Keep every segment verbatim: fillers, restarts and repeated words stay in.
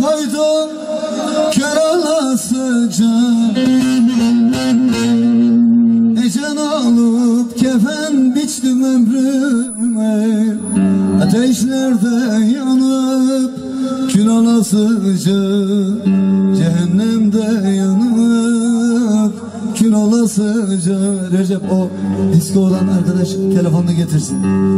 koydum kör olasıca, ecel olup kefen biçtim ömrüme, ateşlerde yanıp kül olasıca, cehennemde yanıp kül olasıca. Recep, o disko olan arkadaş telefonunu getirsin.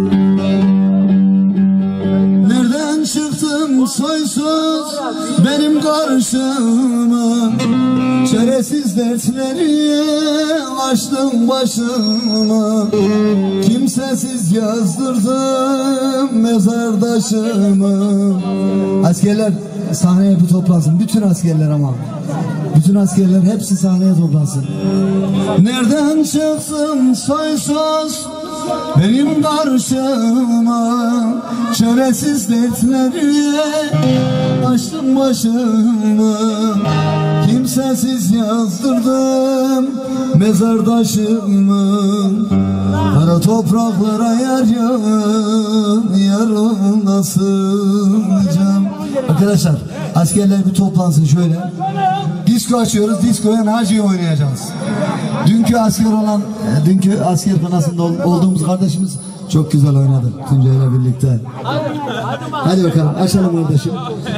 Nereden çıktın soysuz benim karşıma, çaresiz dertleri açtım başıma, kimsesiz yazdırdım mezardaşıma. Askerler sahneye bir toplansın, bütün askerler ama. Bütün askerler hepsi sahneye toplansın. Nereden çıktın soysuz benim karşıma, çaresiz dertleri açtım başıma, kimsesiz yazdırdım mezardaşımı. Kara topraklara yer yar yarına sığacağım. Arkadaşlar askerler bir toplansın şöyle. Disko açıyoruz. Diskoya Naciye oynayacağız. Dünkü asker olan, dünkü asker kanasında olduğumuz kardeşimiz çok güzel oynadı Tuncay'la birlikte. Hadi bakalım açalım kardeşim.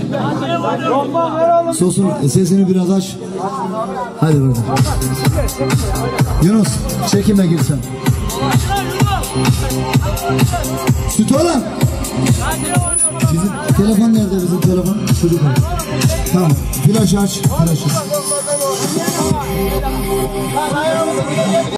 Sosun sesini biraz aç. Hadi burada. Yunus çekime girsen. Süt olan. Bizim telefon nerede, bizim telefon? Çocuk. Tamam. Flaş aç. Flaş aç.